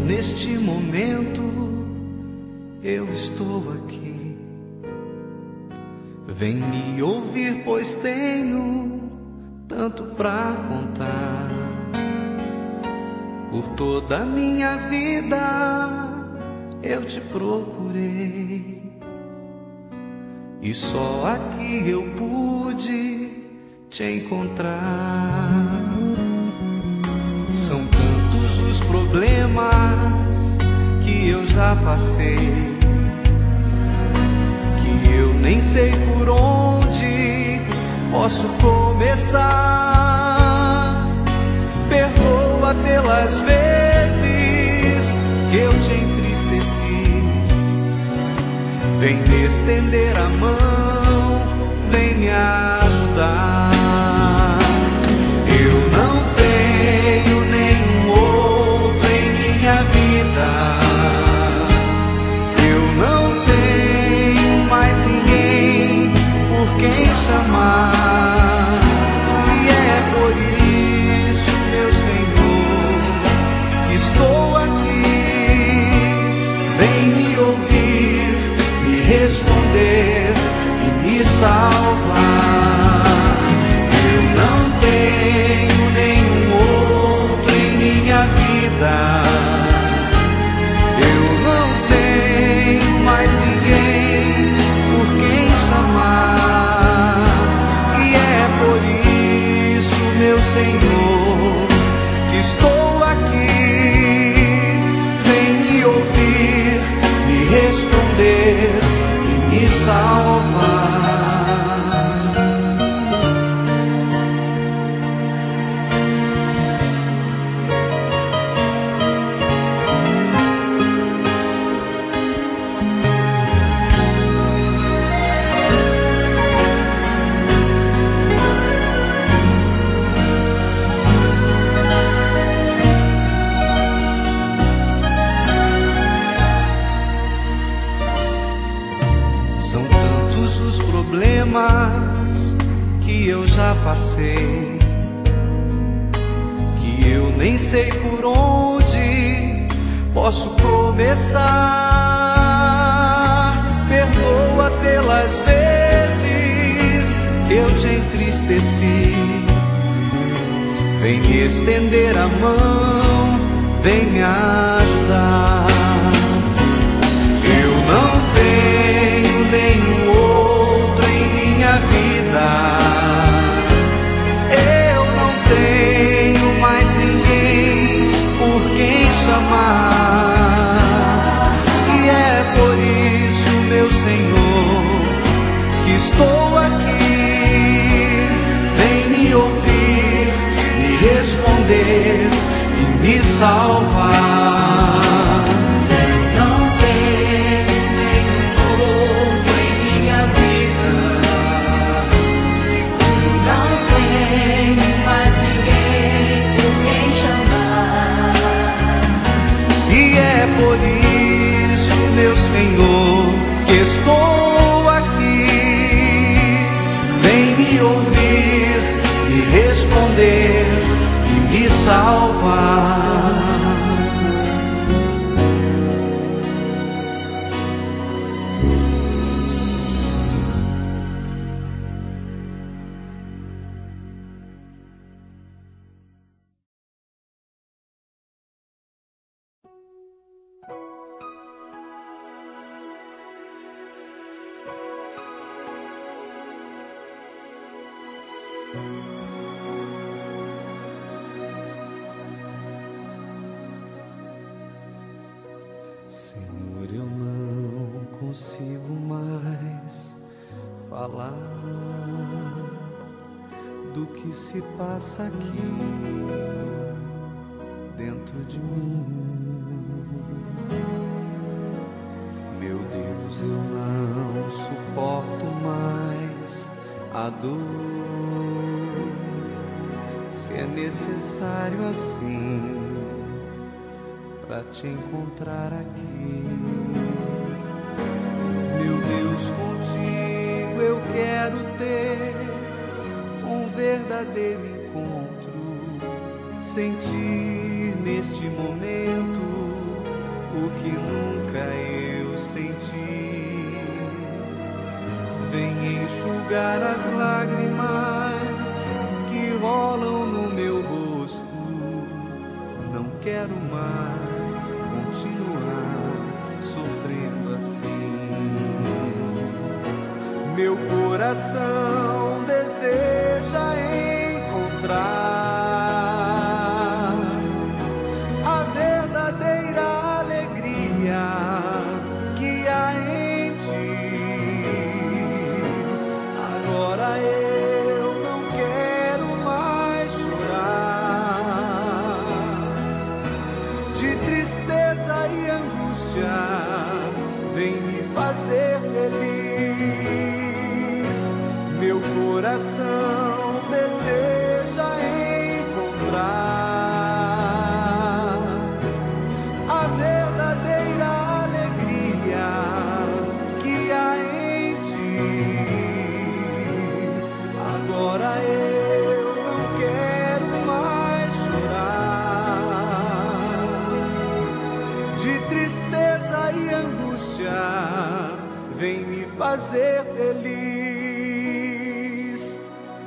neste momento eu estou aqui. Vem me ouvir, pois tenho tanto pra contar. Por toda a minha vida eu te procurei, e só aqui eu pude te encontrar. São tantos os problemas que eu já passei, que eu nem sei por onde posso começar. Perdoa pelas vezes que eu te entristeci. Vem me estender a mão, vem me ajudar. Eu não tenho nenhum outro em minha vida. Eu não tenho mais ninguém por quem chamar. E é por isso, meu Senhor, que estou aqui. Vem me ouvir, me responder e me salvar. Eu não tenho nenhum outro em minha vida. Eu não tenho mais ninguém por quem chamar. E é por isso, meu Senhor, que estou aqui. Vem me ouvir, me responder e me salvar. São tantos os problemas que eu já passei, que eu nem sei por onde posso começar. Perdoa pelas vezes que eu te entristeci. Vem me estender a mão, vem me ajudar. Eu não tenho nenhum outro em minha vida. Eu não tenho mais ninguém por quem chamar. E é por isso, meu Senhor, que estou aqui. Vem me ouvir, me responder e me salvar. Por isso, meu Senhor, que estou aqui. Vem me ouvir, me responder e me salvar. Senhor, eu não consigo mais falar do que se passa aqui dentro de mim. Meu Deus, eu não suporto mais a dor. Se é necessário assim pra te encontrar aqui. Meu Deus, contigo eu quero ter um verdadeiro encontro, sentir neste momento o que nunca eu senti. Vem enxugar as lágrimas que rolam no meu rosto. Não quero mais continuar sofrendo assim. Meu coração deseja encontrar a verdadeira alegria que há em ti. Agora eu não quero mais chorar de tristeza e angústia. Vem me fazer feliz. Meu coração deseja encontrar a verdadeira alegria que há em ti. Agora eu não quero mais chorar de tristeza e angústia. Vem me fazer feliz.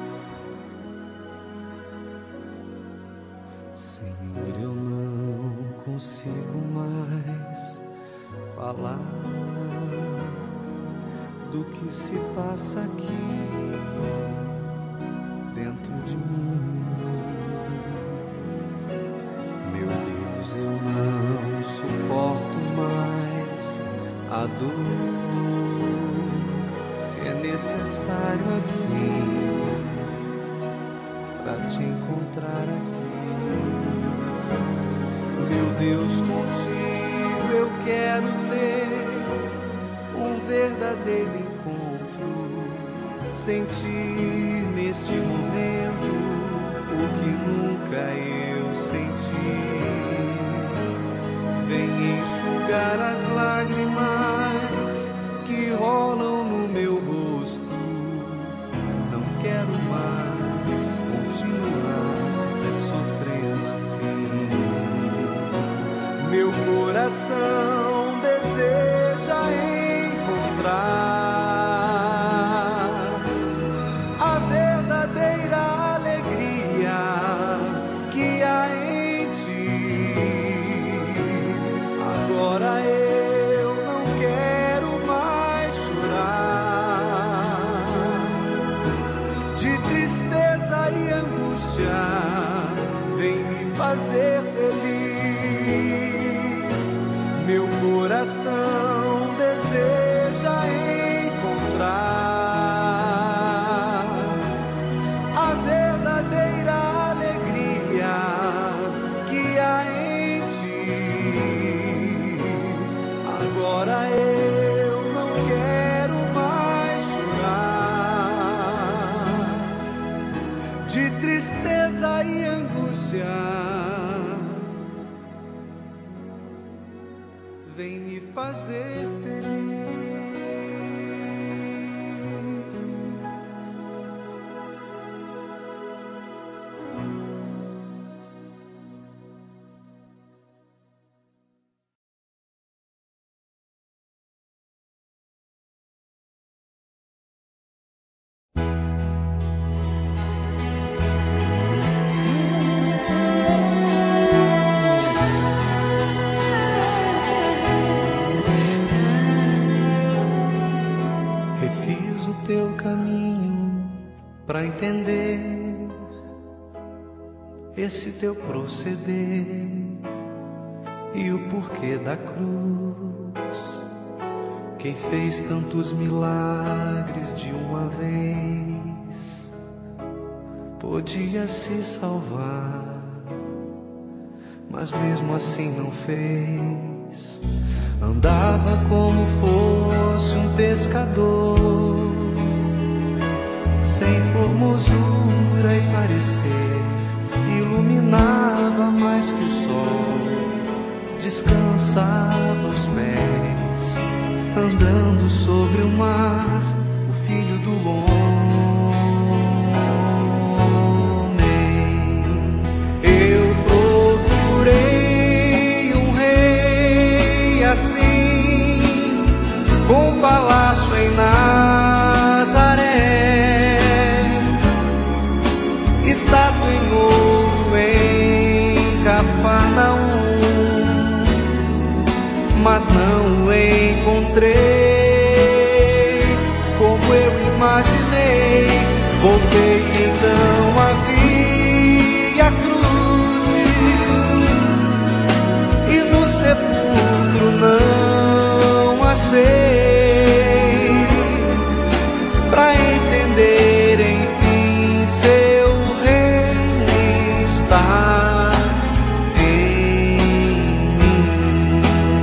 Senhor, eu não consigo mais falar do que se passa aqui dentro de mim. Meu Deus, eu não suporto mais a dor. Se é necessário assim pra te encontrar aqui, meu Deus, contigo eu quero ter um verdadeiro encontro, sentir neste momento o que nunca eu senti. Vem enxugar as lágrimas que rolam no meu rosto. Não quero mais continuar sofrendo assim. Meu coração deseja encontrar a verdadeira alegria que há em ti. Agora eu não quero mais chorar de tristeza e angústia. Vem me fazer feliz. Meu coração deseja encontrar a verdadeira alegria que há em ti. Agora eu não quero mais chorar de tristeza e angústia. Vem me fazer feliz. Teu caminho para entender esse teu proceder e o porquê da cruz. Quem fez tantos milagres de uma vez podia se salvar, mas mesmo assim não fez. Andava como fosse um pescador, sem formosura e parecer, iluminava mais que o sol, descansava os pés, andando sobre o mar, o filho do homem. Eu procurei um rei mas não o encontrei como eu imaginei. Voltei então a vi a cruzes e no sepulcro não achei, pra entender enfim seu reino está em mim.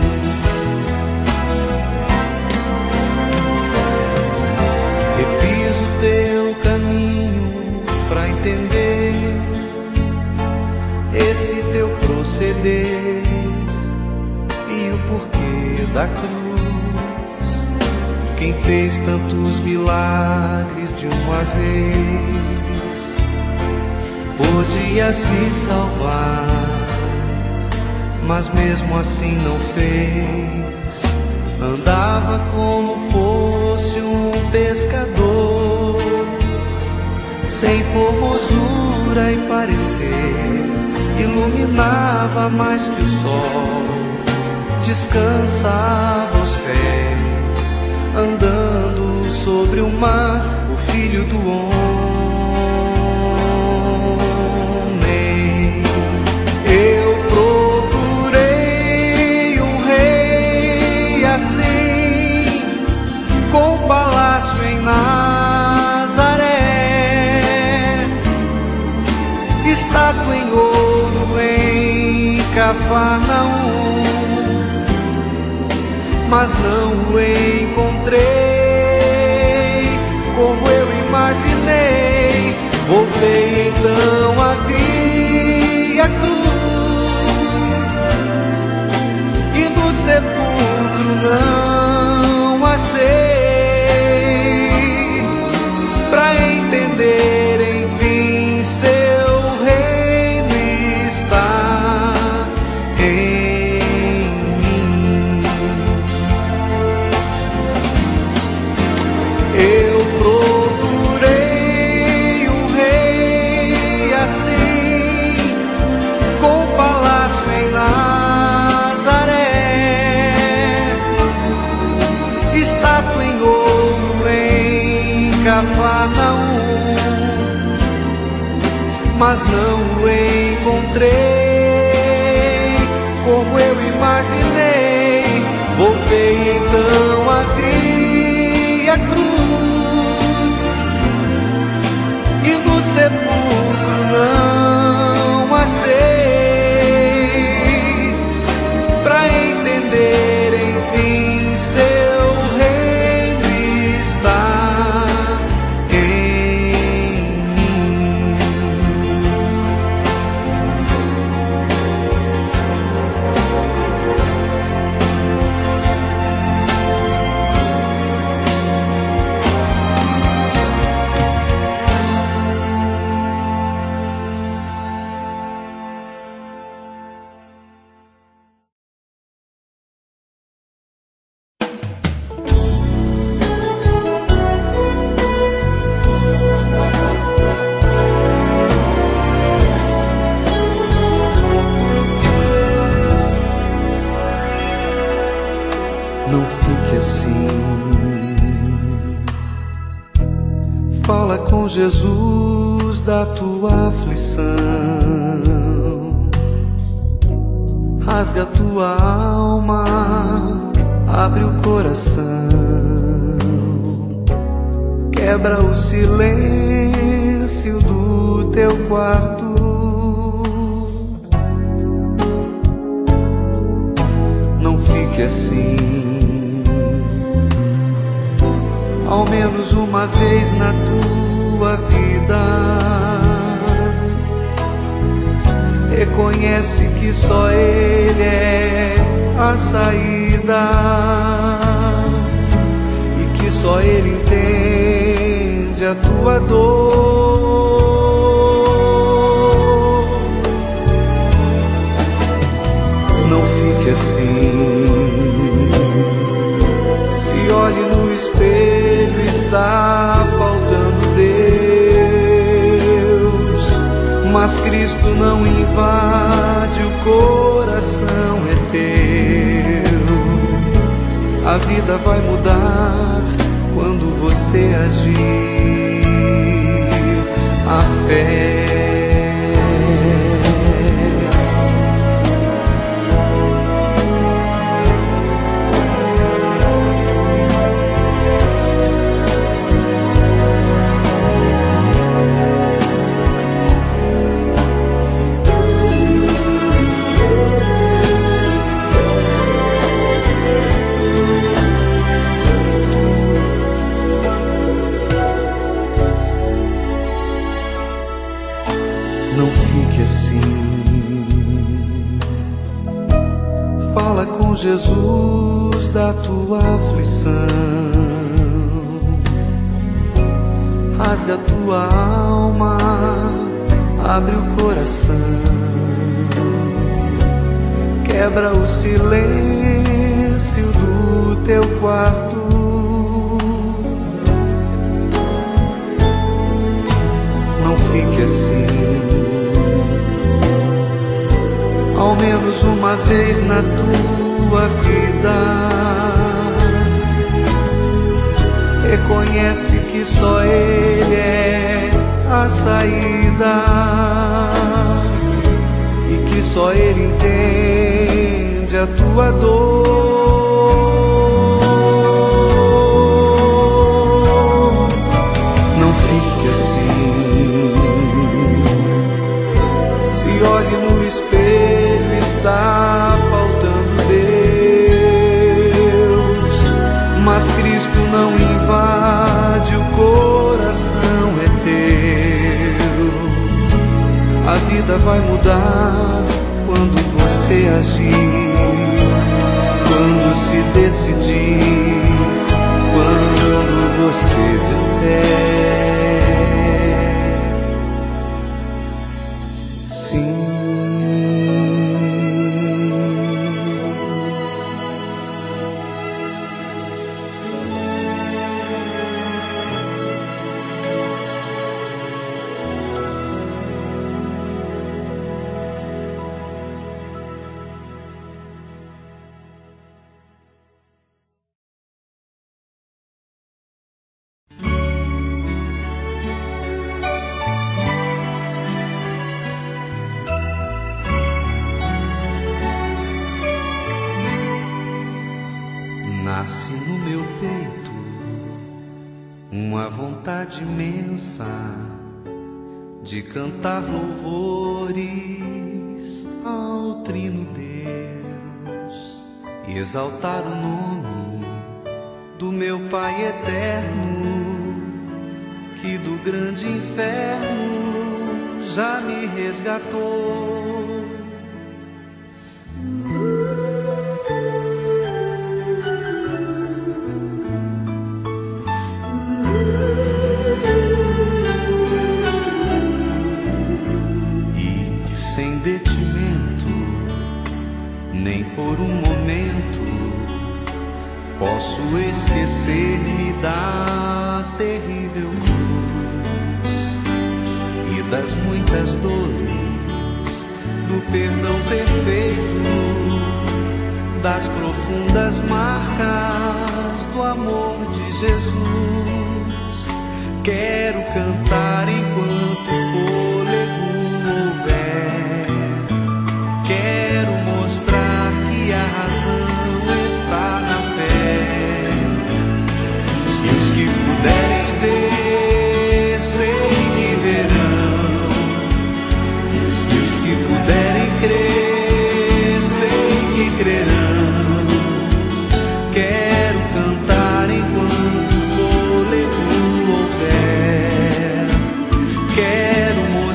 Refiz o teu caminho pra entender esse teu proceder e o porquê da cruz. Quem fez tantos milagres de uma vez podia se salvar, mas mesmo assim não fez. Andava como fosse um pescador, sem formosura e parecer, iluminava mais que o sol, descansava aos pés, andando sobre o mar, o Filho do homem. Eu procurei um rei assim, com palácio em Nazaré, estátua em ouro em Cafarnaum, mas não o encontrei como eu imaginei. Voltei então a vi a cruz e no sepulcro não achei, pra entender enfim seu reino está em mim. Eu procurei um rei assim, com palácio em Nazaré, estátua em ouro em Cafarnaum, mas não o encontrei como eu imaginei. Voltei então a vi a cruz e no sepulcro não achei, pra entender enfim seu reino está em mim. Não fique assim, fala com Jesus da tua aflição, rasga a tua alma, abre o coração, quebra o silêncio do teu quarto. Não fique assim, ao menos uma vez na tua vida. Reconhece que só Ele é a saída e que só Ele entende a tua dor. Não fique assim, se olhe no espelho, está faltando Deus, mas Cristo não invade, o coração é teu. A vida vai mudar quando você agir. A fé. Não fique assim. Fala com Jesus da tua aflição. Rasga tua alma, abre o coração. Quebra o silêncio do teu quarto. Não fique assim. Ao menos uma vez na tua vida, reconhece que só Ele é a saída e que só Ele entende a tua dor. Não fique assim. Se olhe no espelho, está faltando Deus, mas Cristo não invade, o coração é teu. A vida vai mudar quando você agir, quando se decidir, quando você disser sim. Nasce no meu peito uma vontade imensa de cantar louvores ao Trino Deus e exaltar o nome do meu Pai eterno, que do grande inferno já me resgatou. Sem detimento, nem por um momento, posso esquecer-me da terrível cruz e das muitas dores, do perdão perfeito, das profundas marcas do amor de Jesus. Quero cantar enquanto fôlego houver. Quero mostrar que a razão está na fé. E os que puderem ver, sei que verão. E os que puderem crer, sei que crerão. Quero cantar enquanto fôlego houver. Quero mostrar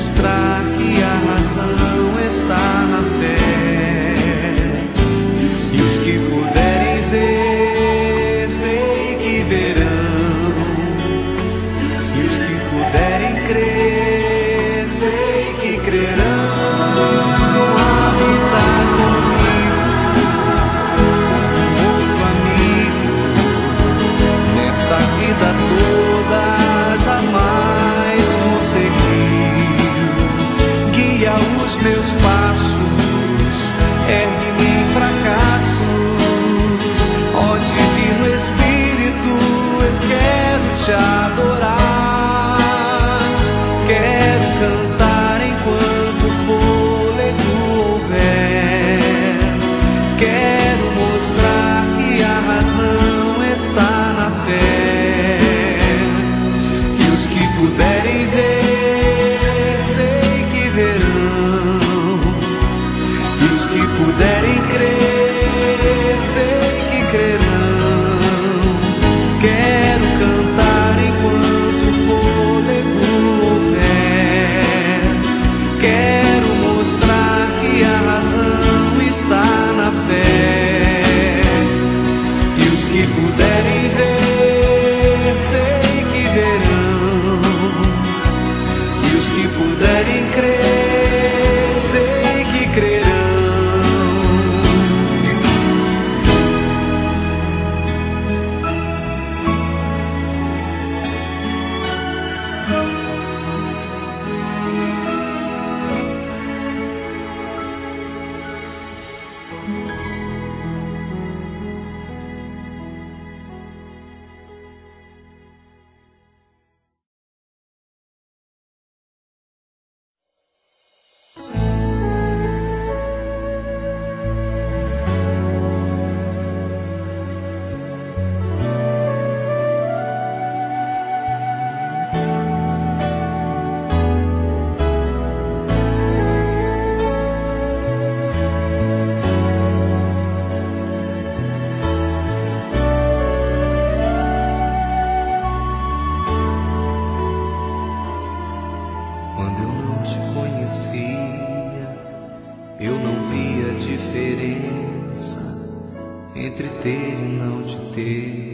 entre ter e não te ter.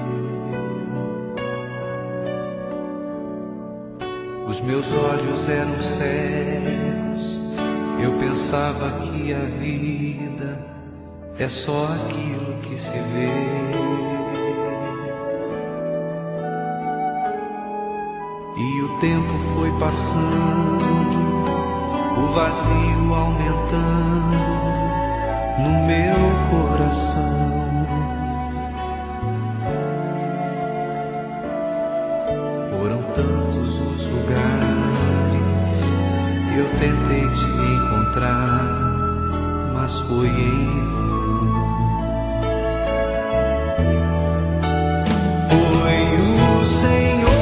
Os meus olhos eram cegos, eu pensava que a vida é só aquilo que se vê. E o tempo foi passando, o vazio aumentando no meu coração. Foram tantos os lugares que eu tentei te encontrar, mas foi em vão. Foi o Senhor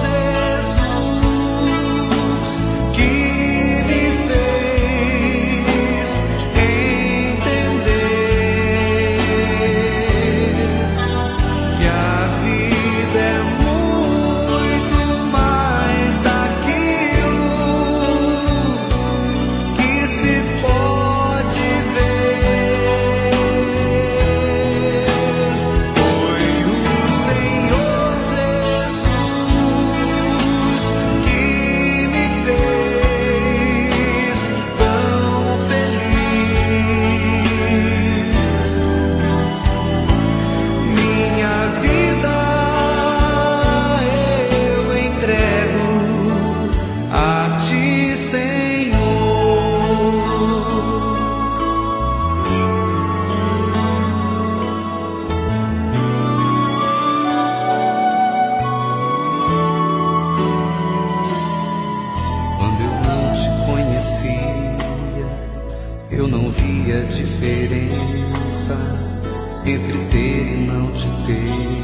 eu não via diferença entre ter e não te ter.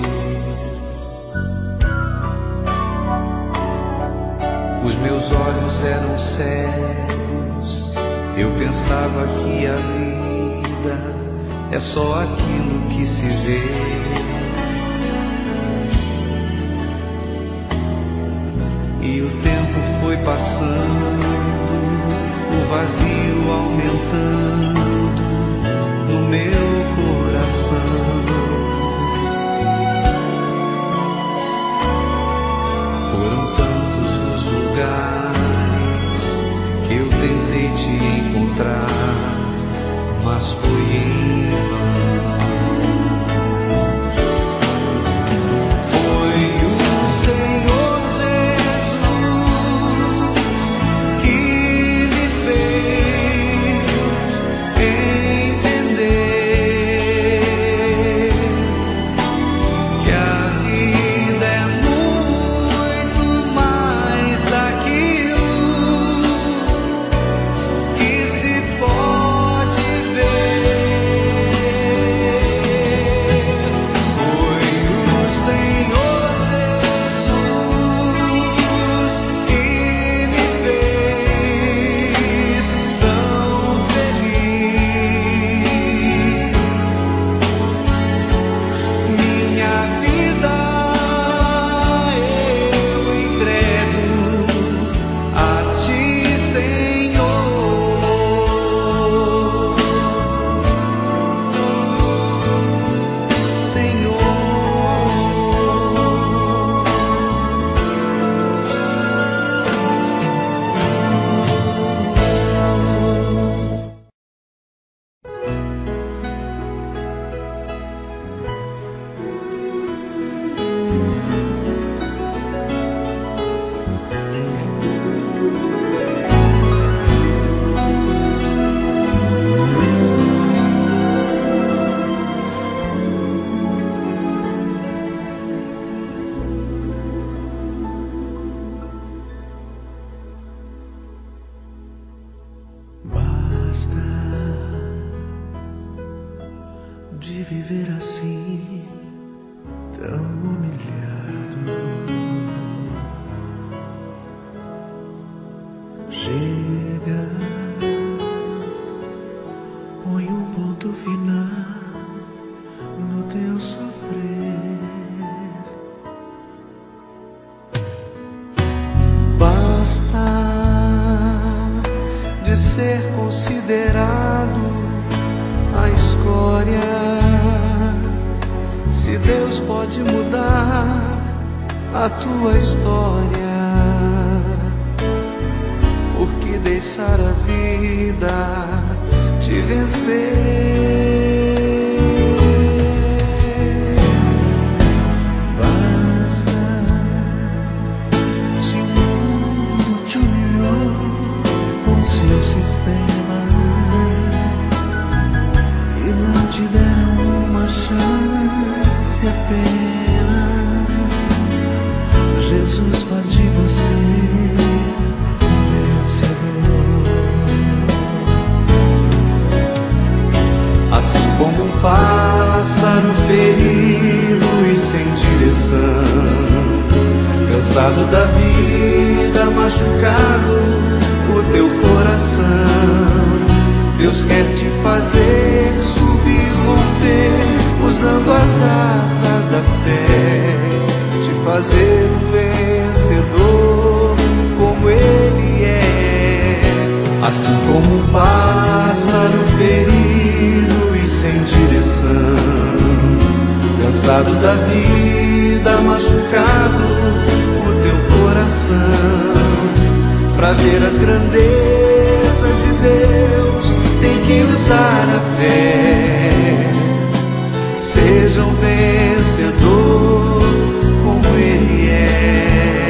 Os meus olhos eram cegos, eu pensava que a vida é só aquilo que se vê. E o tempo foi passando, o vazio aumentando no meu coração. Foram tantos os lugares que eu tentei te encontrar, mas foi em vão. Foi o Senhor de viver assim, tão humilhado. Chega, põe um ponto final no teu sofrer. Basta de ser considerado a escória a tua história. Por que deixar a vida te vencer? Seu sistema e não te deram uma chance apenas. Jesus faz de você um vencedor. Assim como um pássaro ferido e sem direção, cansado da vida, machucado o teu coração, Deus quer te fazer subir, romper, usando as asas da fé, te fazer um vencedor como Ele é. Assim como um pássaro ferido e sem direção, cansado da vida, machucado o teu coração, pra ver as grandezas de Deus, tem que usar a fé. Seja um vencedor como Ele é.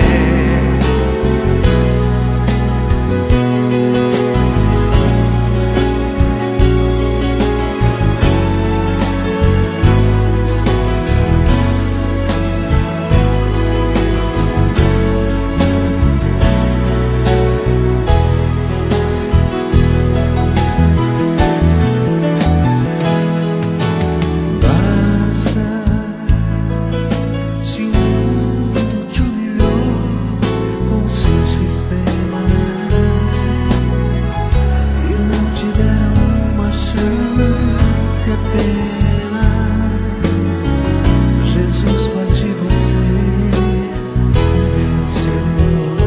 Jesus faz de você um vencedor.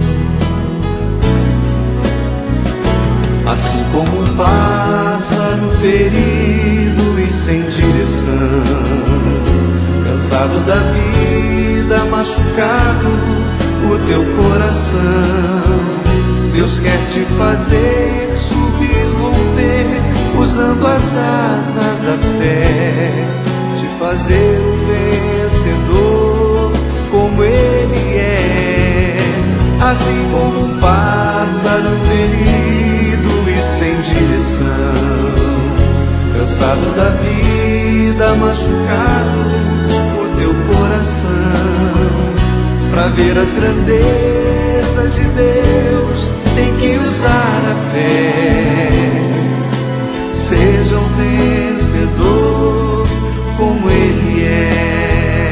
Assim como um pássaro ferido e sem direção, cansado da vida, machucado o teu coração, Deus quer te fazer subir, romper, usando as asas da fé, te fazer um vencedor como Ele é. Assim como um pássaro ferido e sem direção, cansado da vida, machucado o teu coração, pra ver as grandezas de Deus, tem que usar a fé. Seja um vencedor como Ele é.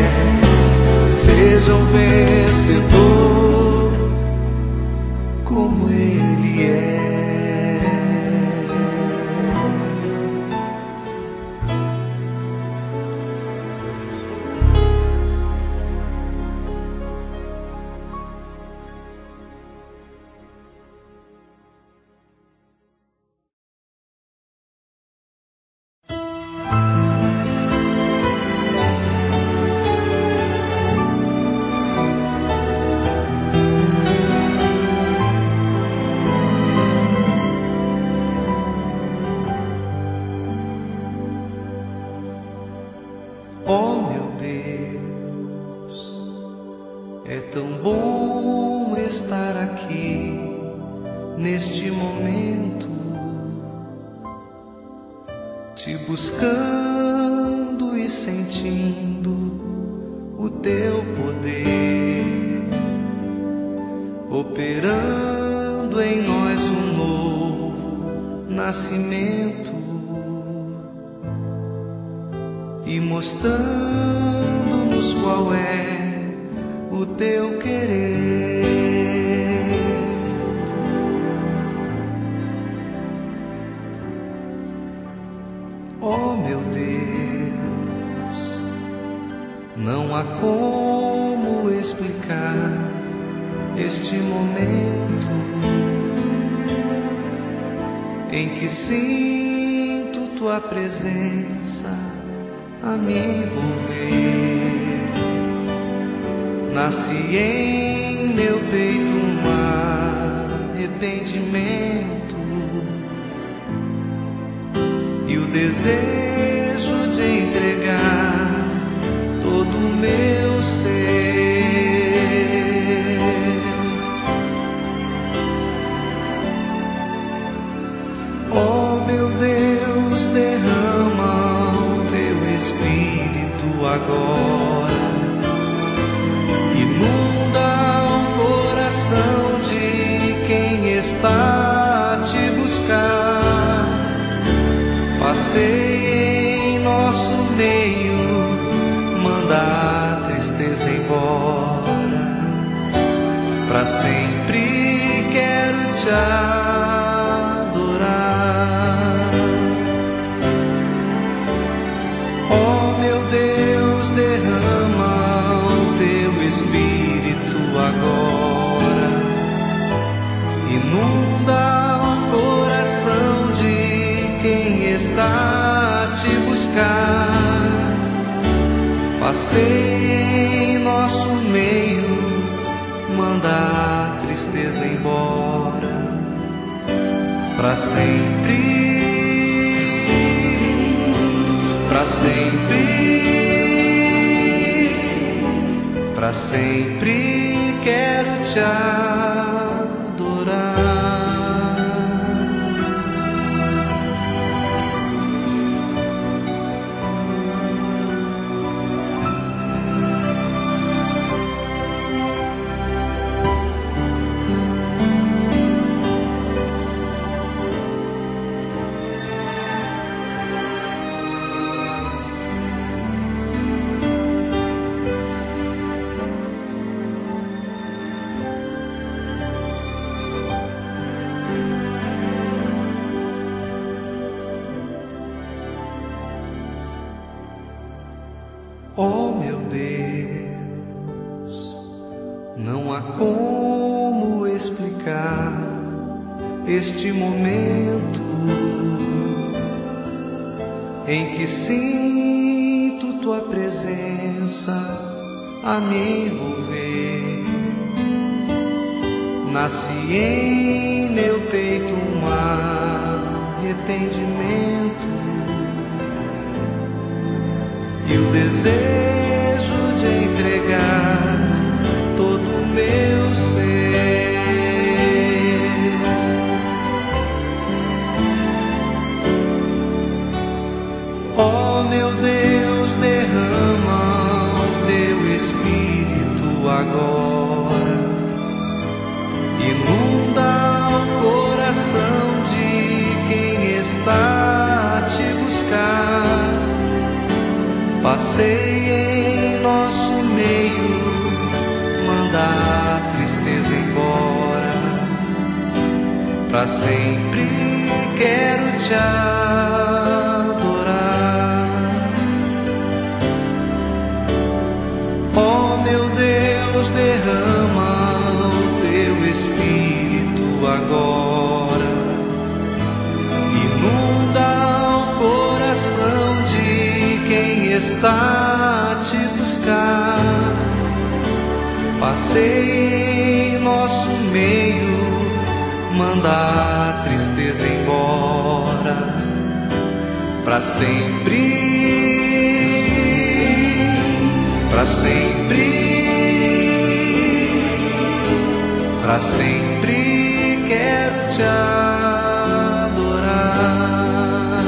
Seja um vencedor como Ele é. Oh meu Deus, é tão bom estar aqui neste momento, te buscando e sentindo o teu poder, operando em nós um novo nascimento e mostrando-nos qual é o teu querer. Oh meu Deus, não há como explicar este momento em que sinto tua presença a me envolver. Nasce em meu peito um arrependimento e o desejo de entregar todo o meu ser. Oh meu Deus, derrama o teu Espírito agora, inunda o coração de quem está a te buscar. Passeie em nosso meio, manda a tristeza embora. Pra sempre quero te adorar. Oh meu Deus, derrama o teu Espírito agora, inunda o coração de quem está a te buscar. Passeie em nosso meio, manda a tristeza embora. Pra sempre, pra sempre, pra sempre quero te adorar. Oh meu Deus, não há como explicar este momento em que sinto tua presença a me envolver. Nasce em meu peito um arrependimento e o desejo de entregar todo o meu ser. Oh meu Deus, derrama o teu Espírito agora, inunda o coração de quem está a te buscar. Passeie em nosso meio, manda a tristeza embora. Pra sempre quero te adorar. Oh meu Deus, derrama o teu Espírito agora, inunda o coração de quem está a te buscar. Passeie em nosso meio, manda a tristeza embora. Pra sempre, pra sempre, pra sempre quero te adorar.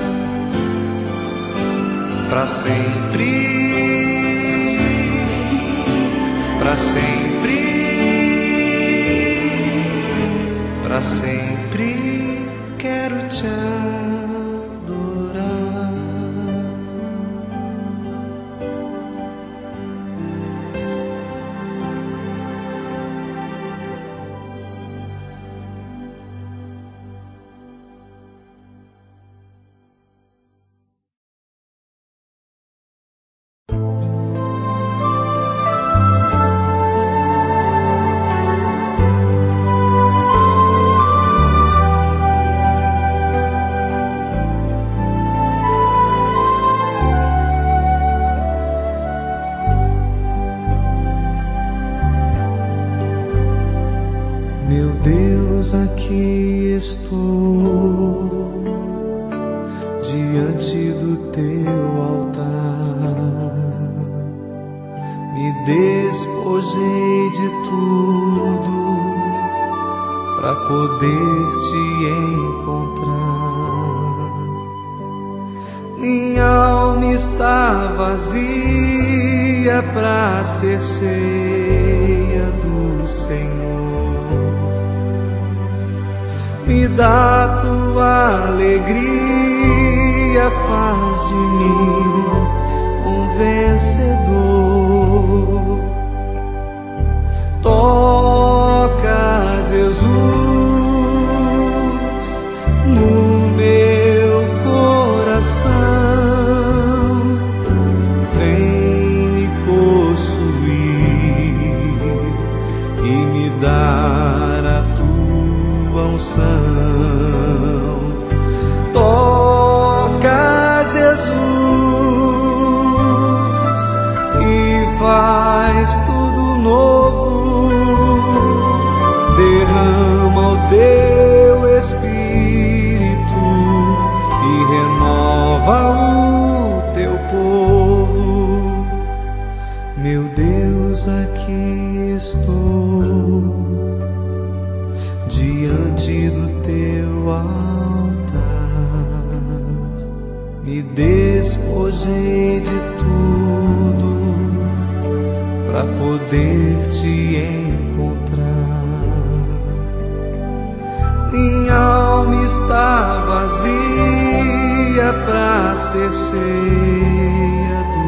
Pra sempre, pra sempre, pra sempre quero te adorar. despojei de tudo para poder te encontrar. Minha alma está vazia para ser cheia do Senhor. Me dá tua alegria, faz de mim um vencedor. Toca, Jesus, no meu coração, vem me possuir e me dar a tua unção. Toca, Jesus, e faz tudo novo. Derrama o teu Espírito e renova o teu povo. Meu Deus, aqui estou diante do teu altar. Me despojei de tudo para poder te encontrar. Minha alma está vazia para ser cheia do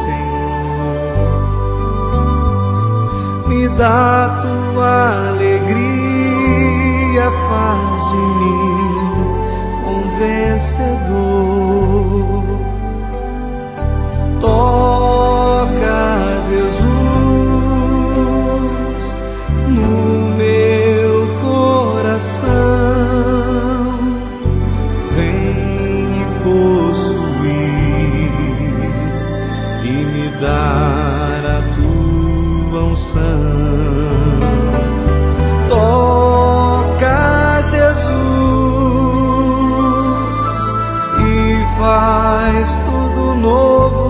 Senhor. Me dá tua alegria, faz de mim um vencedor. Toca, Jesus, no meu coração, vem me possuir e me dar a tua unção. Toca, Jesus, e faz tudo novo.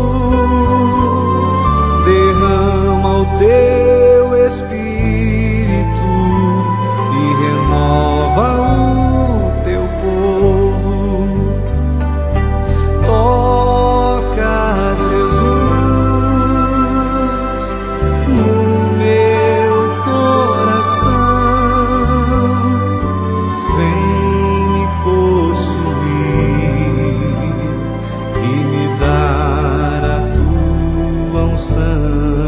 Derrama o teu Espírito e renova o teu povo. Toca, Jesus, no meu coração, vem me possuir e me dar a tua unção.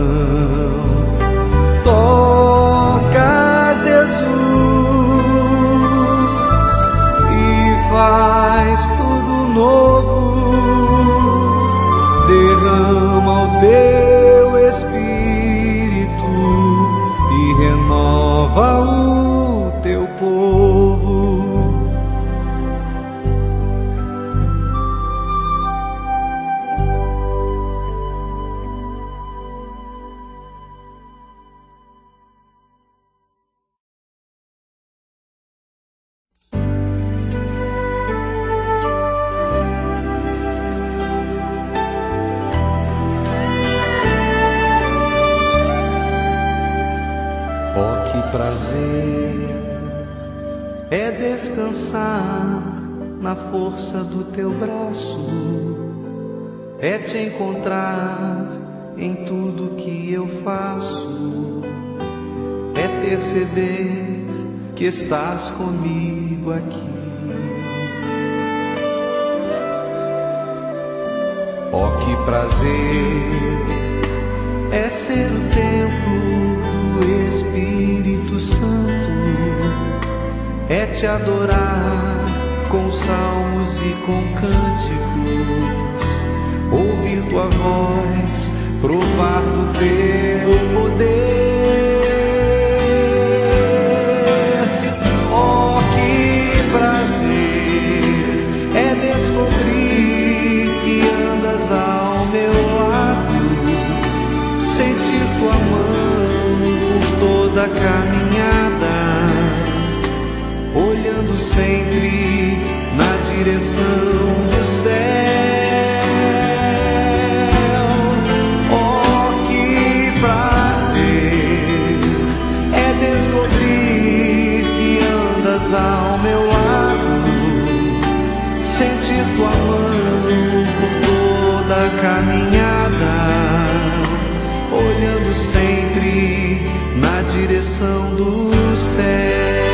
Toca, Jesus, e faz tudo novo. Derrama o teu Espírito e renova o teu povo. Oh, que prazer é descansar na força do teu braço, é te encontrar em tudo que eu faço, é perceber que estás comigo aqui. Oh, que prazer é ser o templo do Espírito Santo, é te adorar com salmos e com cânticos, ouvir tua voz, provar do teu poder. Oh, que prazer é descobrir que andas ao meu lado, sentir tua mão por toda a caminhada, olhando sempre na direção do céu. Oh, que prazer caminhada, olhando sempre na direção do céu.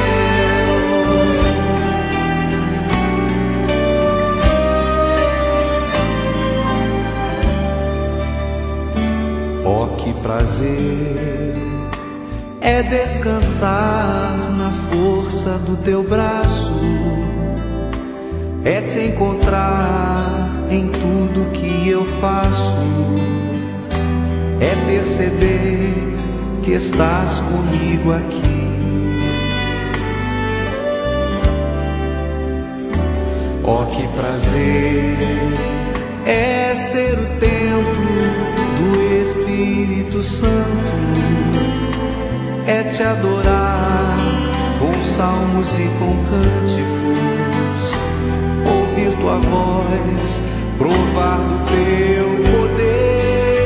Oh, que prazer é descansar na força do teu braço, é te encontrar em tudo que eu faço, é perceber que estás comigo aqui. Oh, que prazer é ser o templo do Espírito Santo, é te adorar com salmos e com cânticos, ouvir tua voz, provar do teu poder.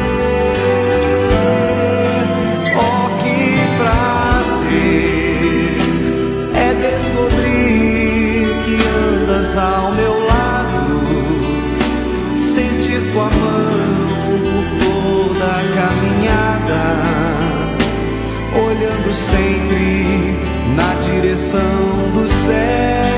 Oh, que prazer é descobrir que andas ao meu lado, sentir tua mão por toda a caminhada, olhando sempre na direção do céu.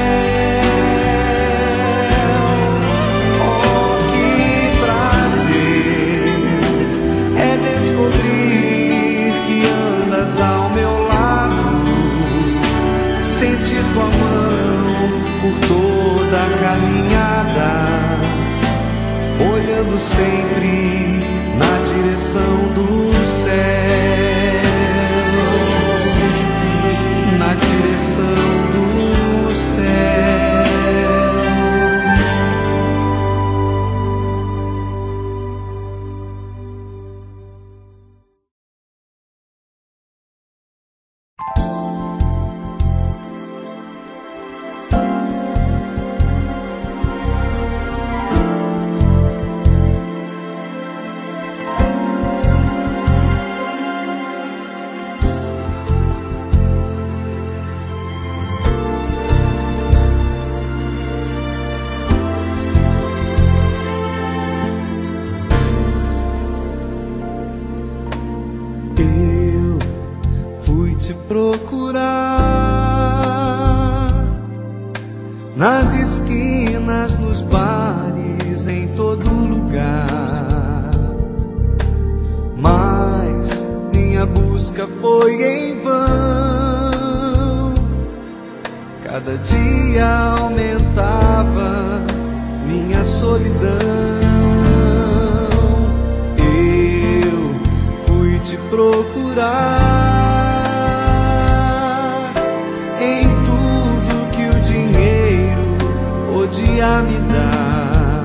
Oh, que prazer é descobrir que andas ao meu lado, sentir tua mão por toda a caminhada, olhando sempre na direção do céu, sempre na direção do céu. Procurar nas esquinas, nos bares, em todo lugar, mas minha busca foi em vão. Cada dia aumentava minha solidão. Eu fui te procurar podia me dar,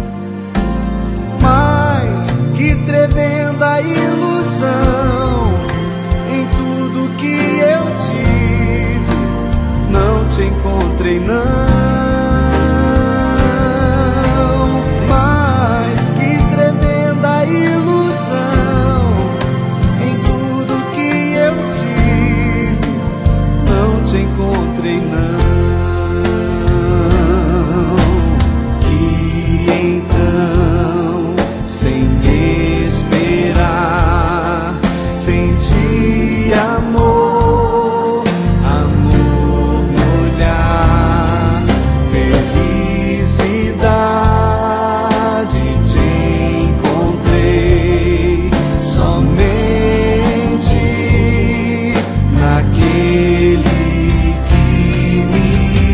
mas que tremenda ilusão! Em tudo que eu tive, não te encontrei, não. Mas que tremenda ilusão! Em tudo que eu tive, não te encontrei, não. Amor, amor no olhar, felicidade te encontrei somente naquele que me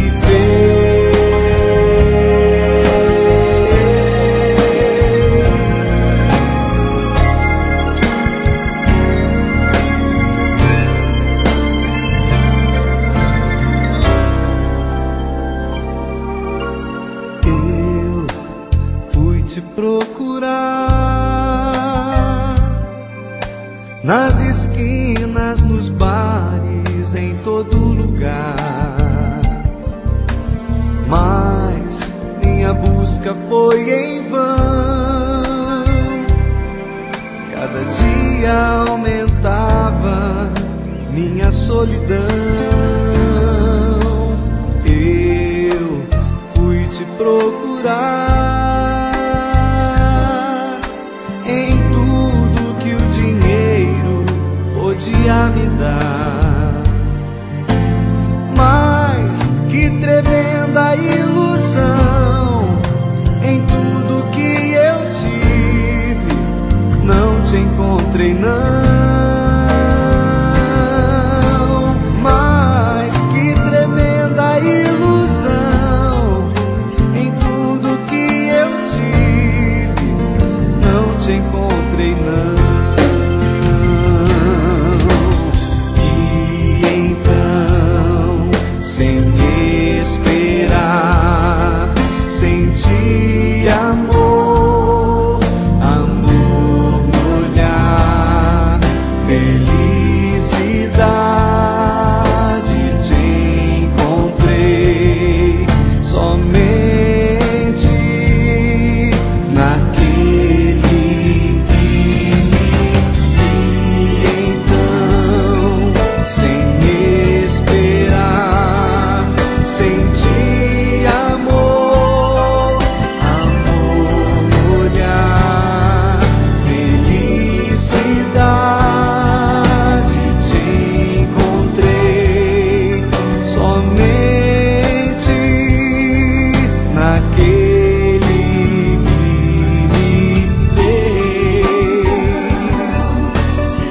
procurar nas esquinas, nos bares, em todo lugar, mas minha busca foi em vão. Cada dia aumentava minha solidão. Eu fui te procurar te encontrei, não. E então, sem esperar, senti amor, amor no olhar, felicidade te encontrei, somente naquele que me vi. Então, sem esperar, senti amor, amor no olhar, felicidade te encontrei, somente naquele que me fez. Sem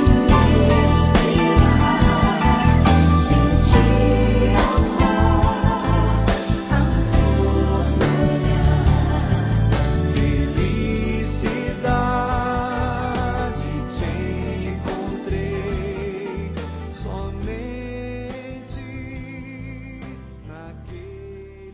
esperar, senti felicidade te encontrei, somente naquele.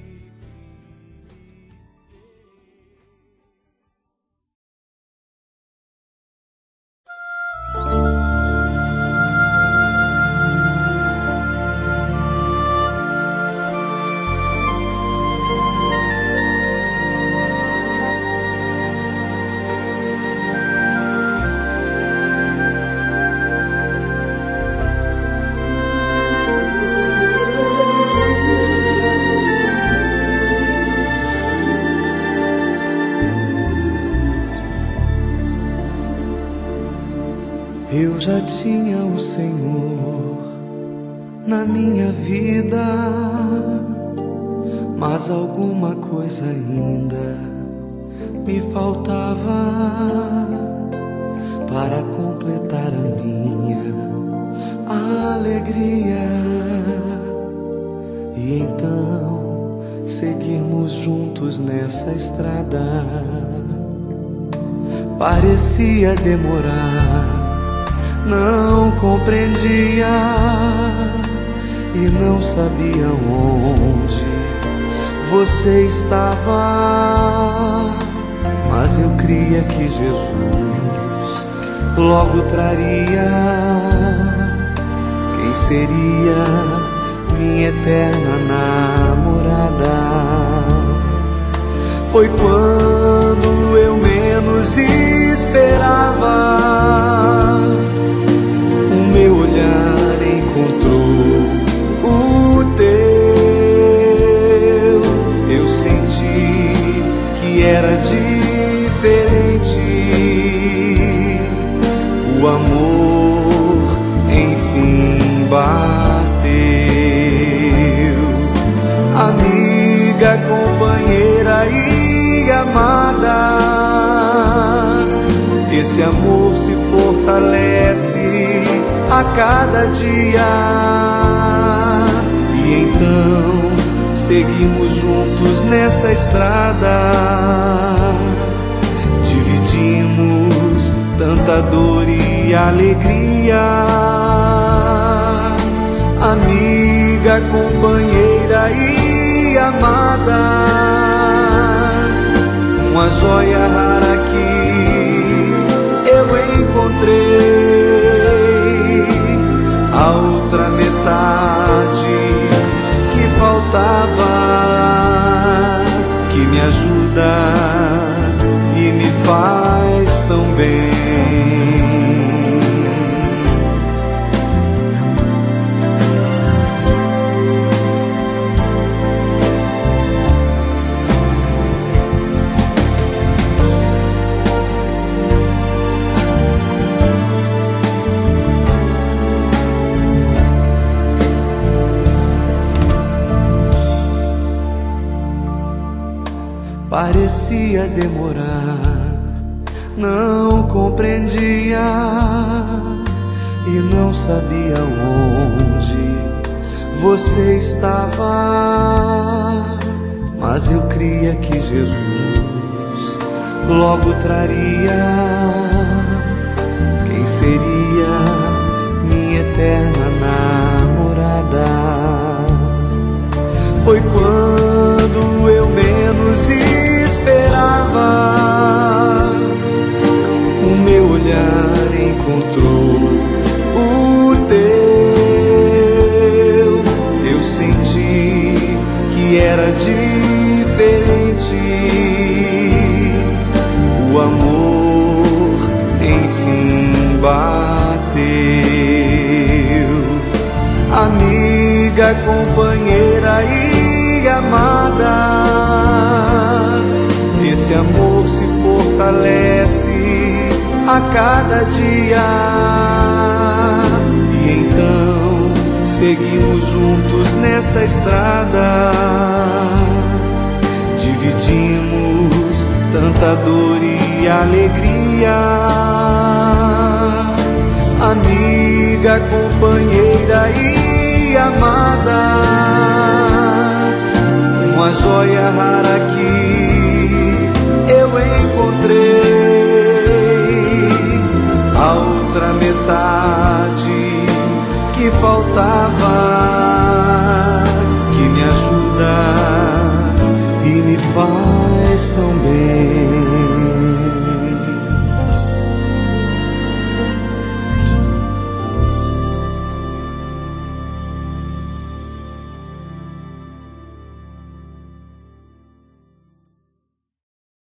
Eu já tinha o Senhor na minha vida, mas alguma coisa ainda me faltava para completar a minha alegria. E então seguirmos juntos nessa estrada. Parecia demorar, não compreendia e não sabia onde você estava, mas eu cria que Jesus logo traria quem seria minha eterna namorada. Foi quando eu menos esperava, o meu olhar encontrou o teu. Eu senti que era diferente, o amor enfim bateu. Amiga, companheira e amada, esse amor se fortalece a cada dia. E então seguimos juntos nessa estrada, dividimos tanta dor e alegria. Amiga, companheira e amada, uma joia rara que eu encontrei, a outra metade que faltava, que me ajuda e me faz tão bem. Parecia demorar, não compreendia e não sabia onde você estava, mas eu cria que Jesus logo traria quem seria minha eterna namorada. Foi quando eu menos esperava, o meu olhar encontrou o teu. Eu senti que era diferente, o amor enfim bateu. Amiga, companheira e amada, esse amor se fortalece a cada dia. E então seguimos juntos nessa estrada, dividimos tanta dor e alegria. Amiga, companheira e amada, uma joia rara que